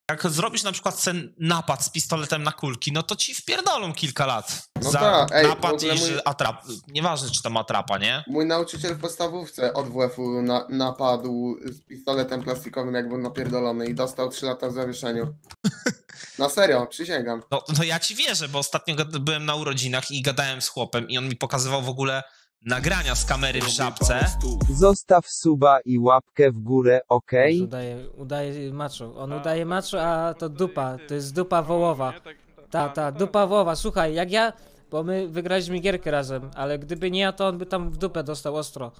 Jak zrobisz na przykład ten napad z pistoletem na kulki, no to ci wpierdolą kilka lat. No za tak, ej, napad i mój... atrap. Nieważne, czy tam atrapa, nie? Mój nauczyciel w podstawówce od WF-u napadł z pistoletem plastikowym, jak był napierdolony i dostał 3 lata w zawieszeniu. Na serio, przysięgam. No ja ci wierzę, bo ostatnio byłem na urodzinach i gadałem z chłopem i on mi pokazywał w ogóle nagrania z kamery w Żabce. Zostaw suba i łapkę w górę, okej? Udaje macho. On udaje macho, a to dupa. To jest dupa wołowa. Ta dupa wołowa. Słuchaj, jak ja... Bo my wygraliśmy gierkę razem, ale gdyby nie ja, to on by tam w dupę dostał ostro.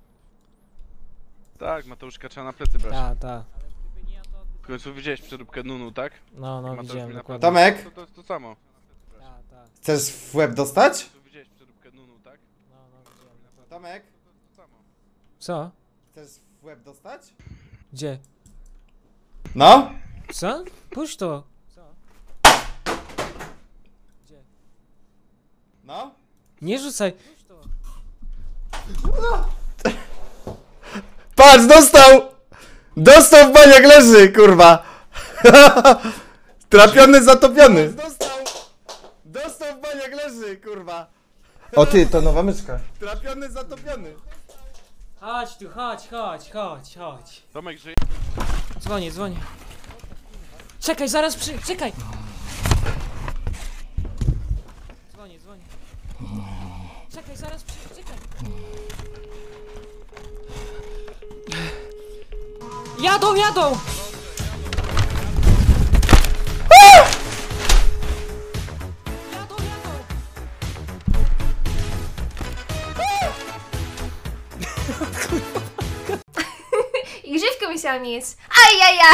Tak, Mateuszka trzeba na plecy brać. Ta. W końcu widziałeś przeróbkę Nunu, tak? No, Mateusz widziałem, mi dokładnie. Tomek, To samo. chcesz w łeb dostać? Tu widziałeś przeróbkę Nunu, tak? Tomek, To samo. Co? chcesz w łeb dostać? Gdzie? No? Co? Puść to. No? Nie rzucaj. Patrz, dostał! Dostał w baniak, leży, kurwa! Trapiony, zatopiony! Dostał w baniak, leży, kurwa! O ty, to nowa myszka. Trapiony, zatopiony. Chodź tu, chodź. Tomek, że... Dzwonię. Czekaj, zaraz czekaj! Dzwonię. Czekaj, zaraz czekaj. Jadą! I grzywkę musiał mieć. Ajaja!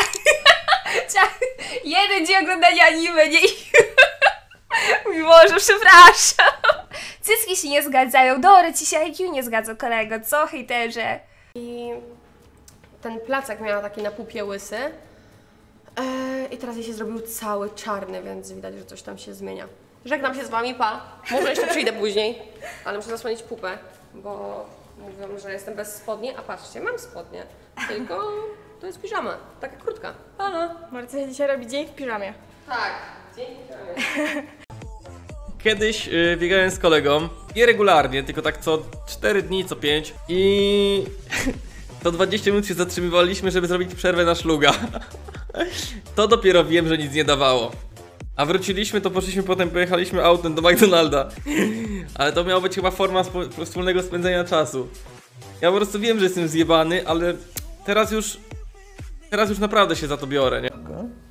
Jeden dzień oglądania anime, nie? Mój Boże, przepraszam. Cycki się nie zgadzają. Dobra, ci się IQ nie zgadza, kolego. Co, hejterze? I ten placek miała taki na pupie łysy. I teraz jej się zrobił cały czarny, więc widać, że coś tam się zmienia. Żegnam się z wami, pa. Może jeszcze przyjdę później, ale muszę zasłonić pupę, bo mówią, że jestem bez spodni, a patrzcie, mam spodnie. Tylko to jest piżama, taka krótka. Pa. Marcia dzisiaj robi dzień w piżamie. Tak, dzień w piżamie. Kiedyś biegałem z kolegą, nieregularnie, tylko tak co 4 dni, co 5 i to 20 minut się zatrzymywaliśmy, żeby zrobić przerwę na szluga. To dopiero wiem, że nic nie dawało. A wróciliśmy, to poszliśmy potem, pojechaliśmy autem do McDonalda. Ale to miała być chyba forma wspólnego spędzenia czasu. Ja po prostu wiem, że jestem zjebany, ale teraz już naprawdę się za to biorę, nie?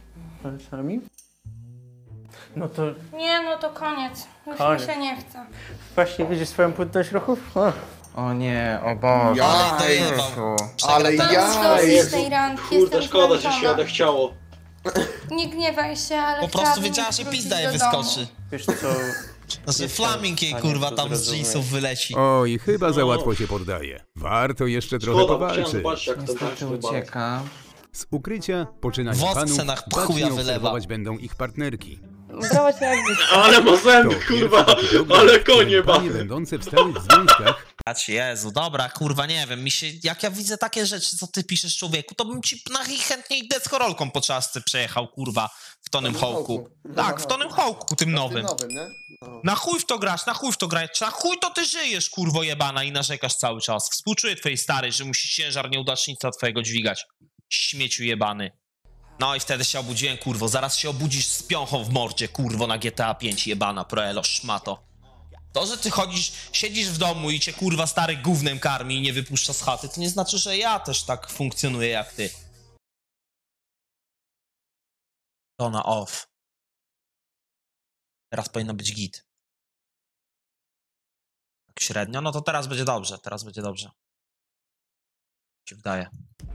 No to Nie, no to koniec. Już Koniec. mi się nie chce. właśnie widzisz swoją płynność ruchów? O nie, o Boże. Ale Mam jaj! dosyć tej randki, jestem Szkoda, że się zmęczona. odechciało. Nie gniewaj się, ale Po prostu chciałabym wiedziała, że wrócić pizda jej do domu. wyskoczy. Wiesz co? Znaczy flaming jej kurwa tam z jeansów wyleci. Oj, chyba za łatwo się poddaje. Warto jeszcze trochę powalczyć. Niestety ucieka. Z ukrycia poczynania Wosce panów na chuja bacznie wylewa. obserwować będą ich partnerki. Brawać jak Ale ma zęby, kurwa, ale konie ma. Panie będące w stałych związkach Jezu, dobra, kurwa, nie wiem, jak ja widzę takie rzeczy, co ty piszesz, człowieku, to bym ci najchętniej deskorolką po czasce przejechał, kurwa, w Tonym Hawku. Tak, w Tonym Hawku, tym nowym. Na chuj w to grać, na chuj to ty żyjesz, kurwo jebana, i narzekasz cały czas. Współczuję twojej starej, że musi ciężar nieudacznictwa twojego dźwigać. Śmieciu jebany. No i wtedy się obudziłem, kurwo, zaraz się obudzisz z piąchą w mordzie, kurwo, na GTA 5 jebana, proelo, szmato. To, że ty siedzisz w domu i cię, kurwa, stary gównem karmi i nie wypuszcza z chaty, to nie znaczy, że ja też tak funkcjonuję jak ty. To na off. Teraz powinno być git. Tak średnio, no to teraz będzie dobrze, Mi się wydaje.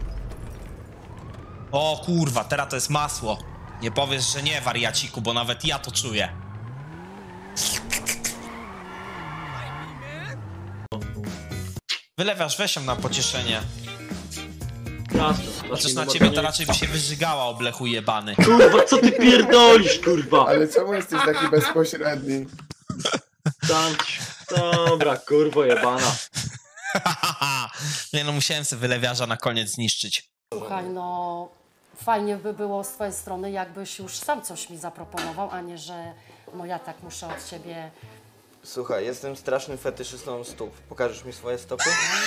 O kurwa, teraz to jest masło. Nie powiesz, że nie, wariaciku, bo nawet ja to czuję. Wylewasz, weź ją na pocieszenie. Chociaż na ciebie to raczej by się wyżygała, oblechu jebany. Kurwa, co ty pierdolisz, kurwa? Ale czemu jesteś taki bezpośredni? Dobra, kurwo jebana. Nie no, musiałem sobie wylewiarza na koniec zniszczyć. Słuchaj, no fajnie by było z twojej strony, jakbyś już sam coś mi zaproponował, a nie, że no ja tak muszę od ciebie... Słuchaj, jestem strasznym fetyszystą stóp. Pokażesz mi swoje stopy?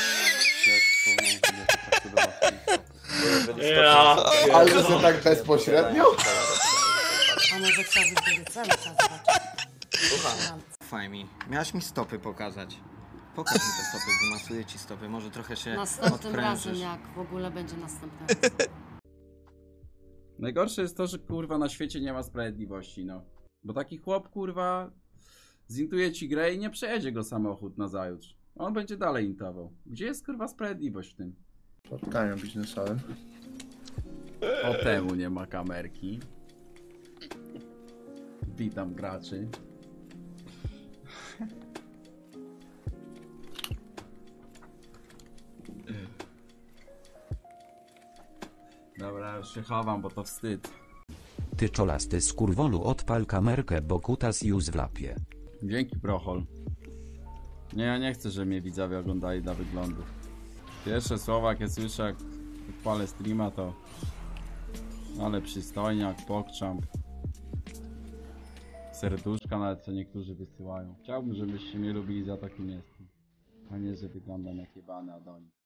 Ale że tak bezpośrednio? A może chciałbyś wiedzieć cały czas zobaczyć? Słucham. Faj mi. Miałaś mi stopy pokazać. Pokaż mi te stopy, wymasuję ci stopy. Może trochę się Następnym odprężysz. razem, jak w ogóle będzie następny raz. Najgorsze jest to, że kurwa na świecie nie ma sprawiedliwości, no. Bo taki chłop kurwa zintuje ci grę i nie przejedzie go samochód na zajutrz. On będzie dalej intował. Gdzie jest kurwa sprawiedliwość w tym? Spotkania biznesowe. O temu nie ma kamerki. Witam graczy. Dobra, już się chowam, bo to wstyd. Ty czolasty skurwolu, odpal kamerkę, bo kutas już w lapie. Dzięki, Prochol. Nie, ja nie chcę, żeby mnie widzowie oglądali dla wyglądu. Pierwsze słowa, jakie słyszę, jak odpalę streama, to... Ale przystojniak, pokczamp. Serduszka nawet, co niektórzy wysyłają. Chciałbym, żebyście mnie lubili za takim jestem. A nie, że wyglądam jak jebany Adonis.